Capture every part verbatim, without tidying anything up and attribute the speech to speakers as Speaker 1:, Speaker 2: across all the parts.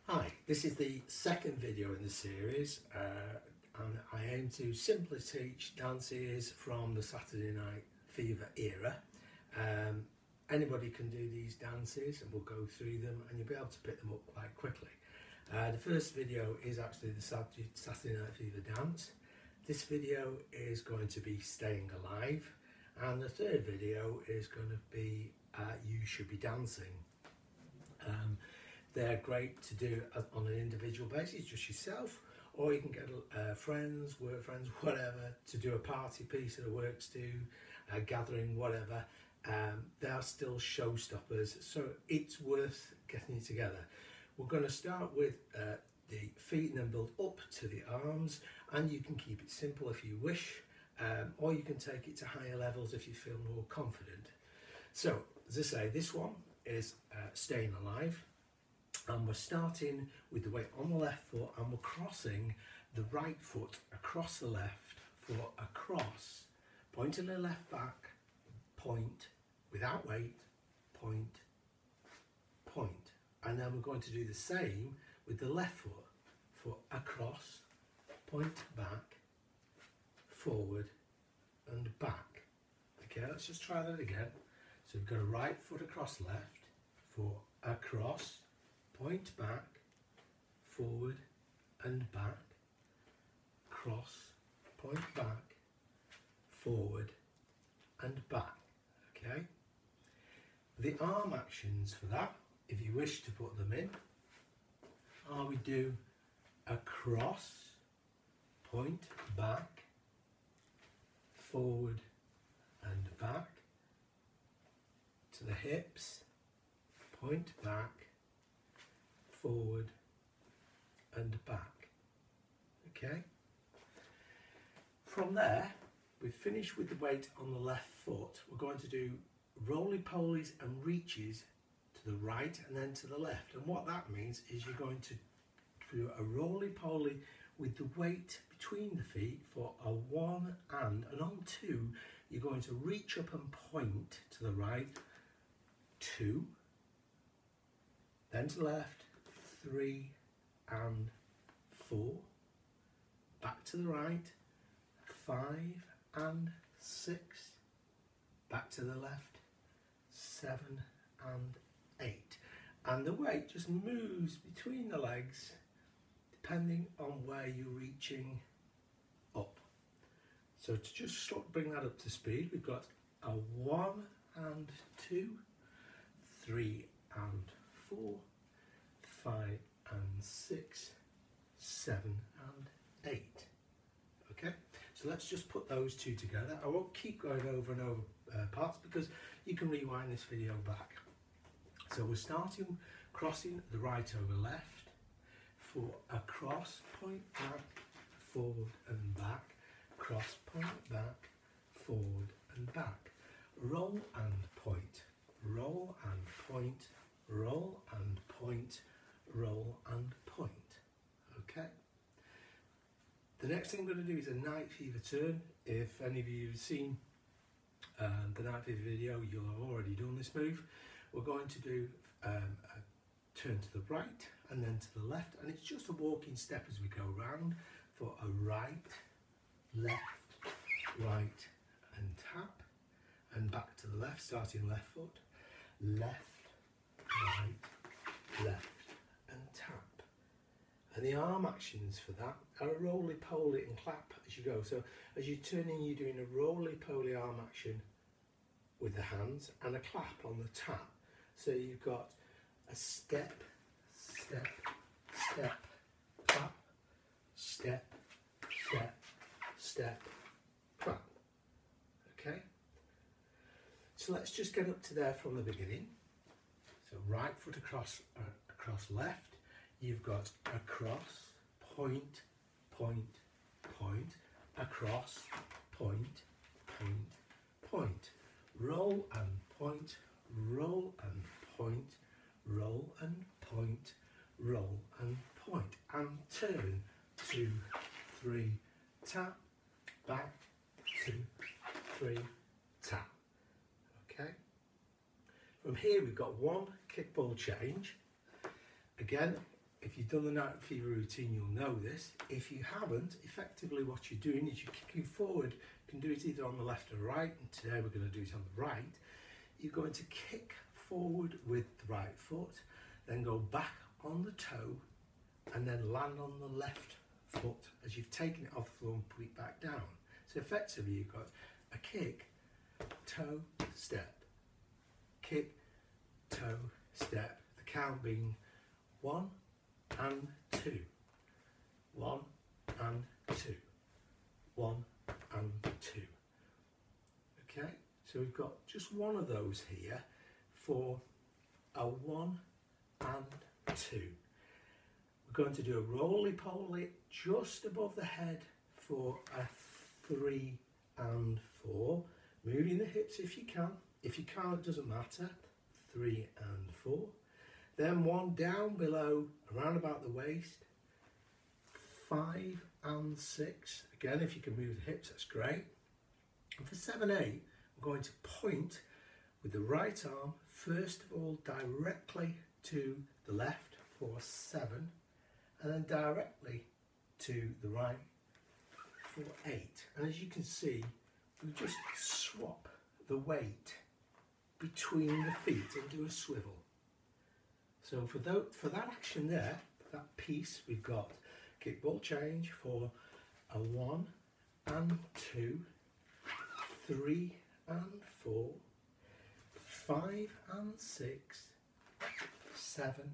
Speaker 1: Hi, this is the second video in the series uh, and I aim to simply teach dances from the Saturday Night Fever era. Um, anybody can do these dances and we'll go through them and you'll be able to pick them up quite quickly. Uh, the first video is actually the Saturday, Saturday Night Fever dance. This video is going to be Staying Alive, and the third video is going to be uh, You Should Be Dancing. Um, They're great to do on an individual basis, just yourself, or you can get uh, friends, work friends, whatever, to do a party piece at a works do, a gathering, whatever. Um, they are still showstoppers, so it's worth getting it together. We're going to start with uh, the feet and then build up to the arms, and you can keep it simple if you wish, um, or you can take it to higher levels if you feel more confident. So, as I say, this one is uh, Staying Alive. And we're starting with the weight on the left foot and we're crossing the right foot across the left for a cross. Point to the left back, point, without weight, point, point. And then we're going to do the same with the left foot for a cross, point back, forward and back. Okay, let's just try that again. So we've got a right foot across left for a cross, point back, forward and back, cross, point back, forward and back, okay? The arm actions for that, if you wish to put them in, are we do a cross, point back, forward and back, to the hips, point back, forward and back. Okay, from there we've finished with the weight on the left foot. We're going to do roly-polies and reaches to the right and then to the left, and what that means is you're going to do a roly-poly with the weight between the feet for a one and, and on two you're going to reach up and point to the right, two, then to the left, three and four, back to the right, five and six, back to the left, seven and eight. And the weight just moves between the legs depending on where you're reaching up. So to just sort of bring that up to speed, we've got a one and two, three and four, five and six, seven and eight. Okay, so let's just put those two together. I won't keep going over and over uh, parts because you can rewind this video back. So we're starting crossing the right over left for a cross, point back, forward and back, cross, point back, forward and back, roll and point, roll and point, roll and point, roll and point. Okay, the next thing I'm going to do is a Night Fever turn. If any of you have seen uh, the Night Fever video, you'll have already done this move. We're going to do um, a turn to the right and then to the left, and it's just a walking step as we go round for a right, left, right and tap, and back to the left, starting left foot, left, right, left and tap. And the arm actions for that are a roly-poly and clap as you go. So as you're turning, you're doing a roly-poly arm action with the hands and a clap on the tap. So you've got a step, step, step, clap, step, step, step, clap. Okay? So let's just get up to there from the beginning. So right foot across, uh, across left, you've got a cross, point, point, point, across, point, point, point, roll and point, roll and point, roll and point, roll and point, and turn, two, three, tap, back, two, three, tap. Okay. From here we've got one kick ball change. Again, if you've done the night fever routine, you'll know this. If you haven't, effectively what you're doing is you're kicking forward. You can do it either on the left or right, and today we're going to do it on the right. You're going to kick forward with the right foot, then go back on the toe, and then land on the left foot as you've taken it off the floor and put it back down. So effectively you've got a kick, toe, step, kick, toe, step. The count being one and two, one and two, one and two. Okay, so we've got just one of those here for a one and two. We're going to do a roly-poly just above the head for a three and four. Moving the hips if you can. If you can't, it doesn't matter. Three and four. Then one down below, around about the waist. Five and six. Again, if you can move the hips, that's great. And for seven, eight, we're going to point with the right arm, first of all, directly to the left for seven, and then directly to the right for eight. And as you can see, we just swap the weight between the feet and do a swivel. So for, the, for that action there, that piece, we've got kick ball change for a one and two, three and four, five and six, seven,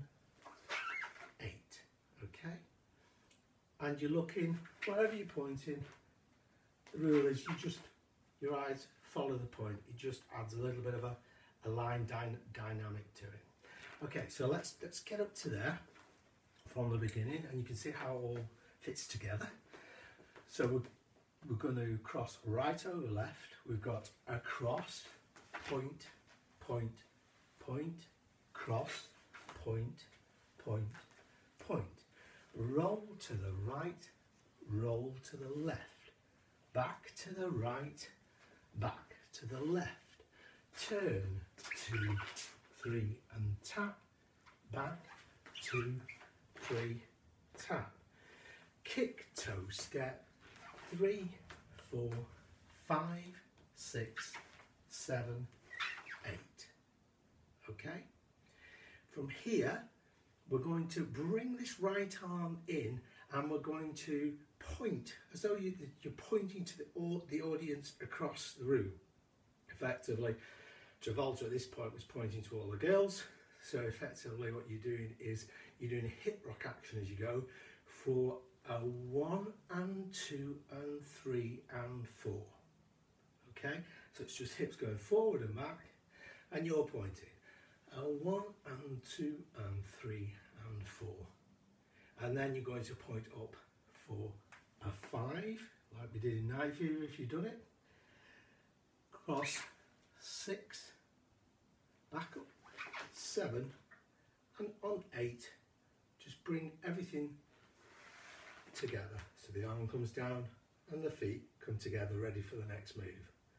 Speaker 1: eight. Okay? And you're looking, wherever you're pointing, the rule is you just, your eyes follow the point. It just adds a little bit of a, a line dy dynamic to it. Okay, so let's, let's get up to there from the beginning, and you can see how it all fits together. So we're, we're going to cross right over left. We've got a cross, point, point, point, cross, point, point, point. Roll to the right, roll to the left, back to the right, back to the left, turn, two, three and tap, back, two, three, tap, kick toe step, three, four, five, six, seven, eight. Okay? From here, we're going to bring this right arm in, and we're going to point as though you, you're pointing to the, the audience across the room. Effectively, Travolta at this point was pointing to all the girls. So effectively what you're doing is you're doing a hip rock action as you go for a one and two and three and four. Okay, so it's just hips going forward and back, and you're pointing. A one and two and three and four, and then you're going to point up for a five, like we did in Night Fever if you've done it. Cross six, back up seven, and on eight, just bring everything together. So the arm comes down and the feet come together, ready for the next move.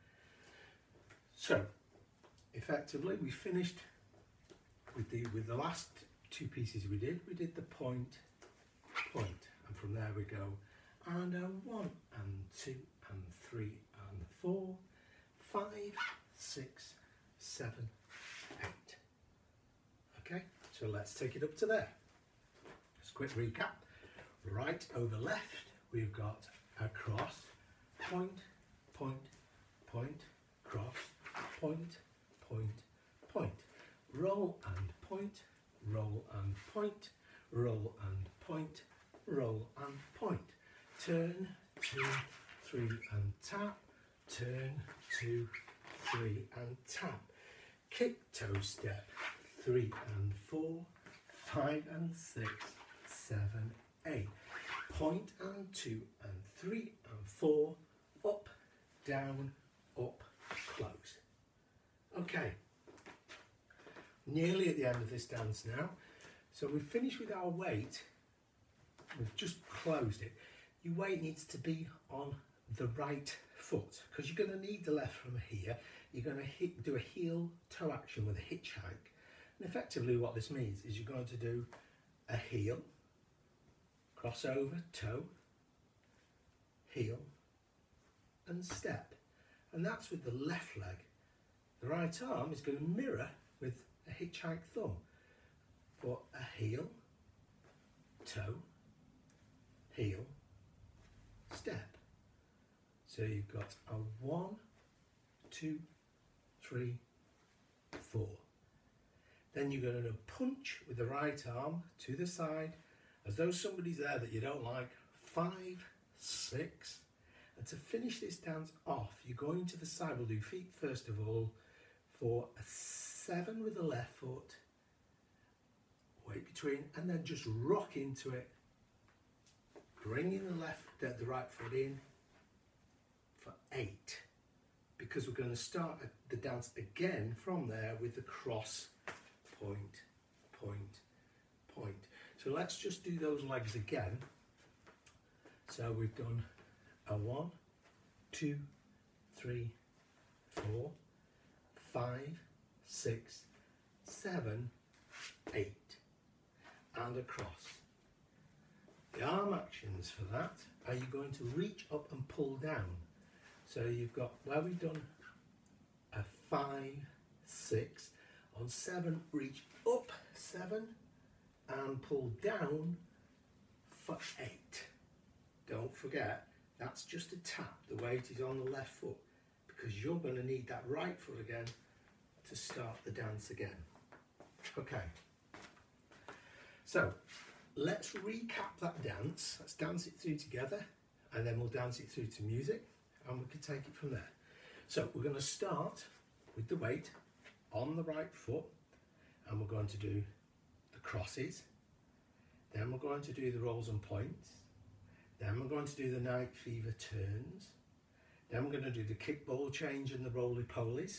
Speaker 1: So effectively, we finished with the with the last two pieces we did. We did the point, point, and from there we go and a one and two and three and four, five, six, seven, eight. Okay, so let's take it up to there. Just a quick recap. Right over left, we've got a cross, point, point, point, cross, point, point, point. Roll and point, roll and point, roll and point, roll and point. Turn, two, three and tap, turn, two, three and tap. Kick toe step, three and four, five and six, seven, eight. Point and two and three and four, up, down, up, close. Okay. Nearly at the end of this dance now. So we've finished with our weight. We've just closed it. Your weight needs to be on the right foot, because you're going to need the left from here. You're going to hit, do a heel toe action with a hitchhike. And effectively what this means is you're going to do a heel, crossover, toe, heel and step. And that's with the left leg. The right arm is going to mirror with a hitchhike thumb, but a heel, toe, heel, step. So you've got a one, two, three, four. Then you're going to punch with the right arm to the side as though somebody's there that you don't like. Five, six. And to finish this dance off, you're going to the side. We'll do feet first of all for a seven with the left foot. Weight between, and then just rock into it. Bringing the left, the, the right foot in for eight. Because we're going to start the dance again from there with the cross, point, point, point. So let's just do those legs again. So we've done a one, two, three, four, five, six, seven, eight, and across. The arm actions for that are you going to reach up and pull down. So you've got where we've done a five, six, on seven, reach up seven and pull down for eight. Don't forget, that's just a tap. The weight is on the left foot because you're going to need that right foot again to start the dance again. Okay, so let's recap that dance. Let's dance it through together and then we'll dance it through to music and we can take it from there. So we're going to start with the weight on the right foot and we're going to do the crosses, then we're going to do the rolls and points, then we're going to do the night fever turns, then we're going to do the kick ball change and the roly-polies,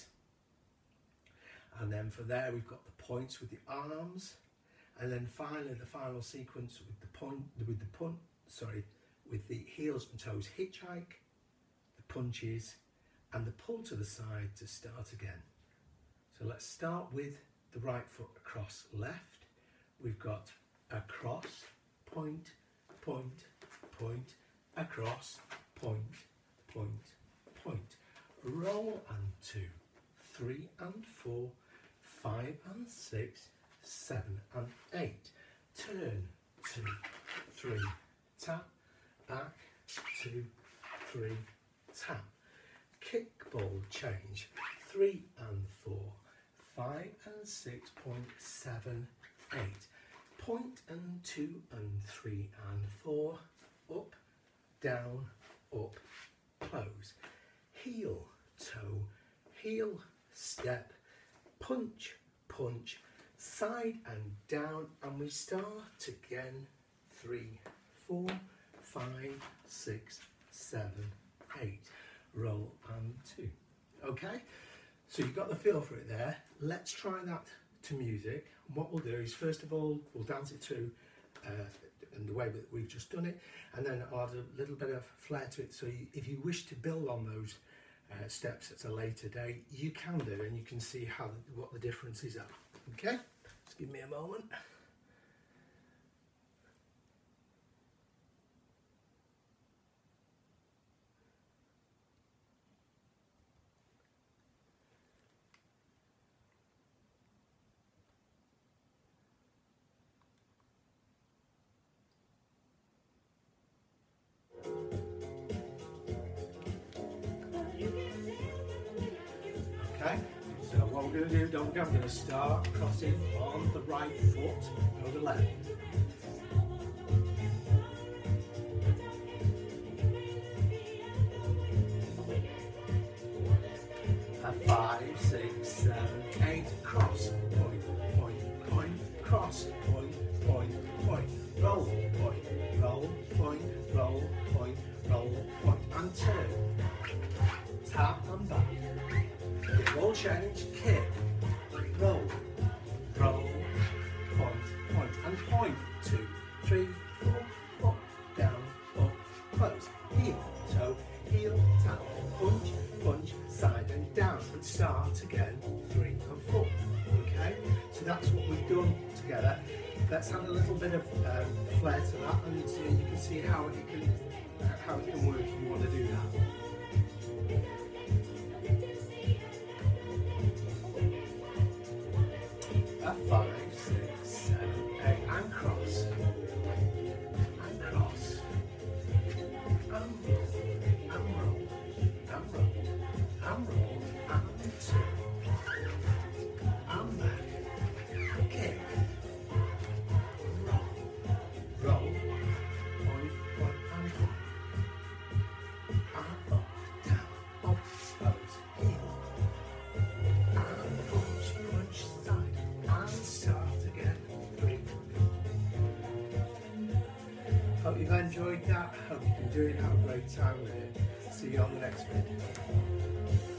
Speaker 1: and then for there we've got the points with the arms, and then finally the final sequence with the point, with the punt, sorry, with the heels and toes hitchhike, the punches, and the pull to the side to start again. So let's start with the right foot across left. We've got across, point, point, point, across, point, point, point. Roll and two, three and four, five and six, seven and eight. Turn, two, three, tap, back, two, three, tap. Kick ball change, three and four, five and six, point, seven, eight. Point and two and three and four, up, down, up, close. Heel, toe, heel, step, punch, punch, side and down, and we start again. Three, four, five, six, seven, eight. Roll and two. Okay, so you've got the feel for it there. Let's try that to music. And what we'll do is, first of all, we'll dance it through uh, in the way that we've just done it, and then I'll add a little bit of flair to it. So you, if you wish to build on those uh, steps at a later date, you can do, and you can see how what the differences are. Okay, just give me a moment. Okay, so what we're going to do, don't forget, I'm going to start crossing on the right foot, go the left. A five, six, seven, eight, cross, point, point, point, cross, point, point, point, roll, point, roll, point, roll, point, roll, point, and turn. Tap and back. Roll change, kick, roll, roll, point, point, and point. Two, three, four, up, down, up, close. Heel, toe, heel, tap, punch, punch, side and down. And start again, three and four. Okay? So that's what we've done together. let's add a little bit of um, flair to that, and uh, you can see how it can how it can work if you want to do that. A five, six, seven, eight, and cross, and cross, and roll, and roll, and roll, and roll, and two, and back, kick, roll, roll, point, point, and point, and up, down, up, close, in, and punch, punch, side, and start again. Three. Hope you've enjoyed that. Hope you can do it. Have a great time with it. See you on the next video.